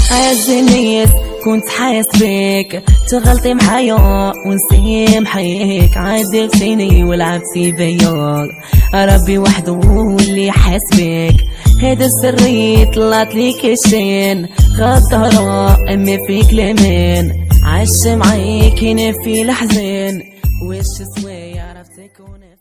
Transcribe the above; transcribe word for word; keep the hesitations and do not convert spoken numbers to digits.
عز الناس كنت حاس بيك، تغلطي معايا ونسامحك، عدل فيني ولعبتي بيا، ربي وحده اللي حاس بيك. هذا السري طلعت ليك الشين، غدارة امي فيك الامان، عاش معاك هنا في الحزن، وش سوي عرفتك ونفسك.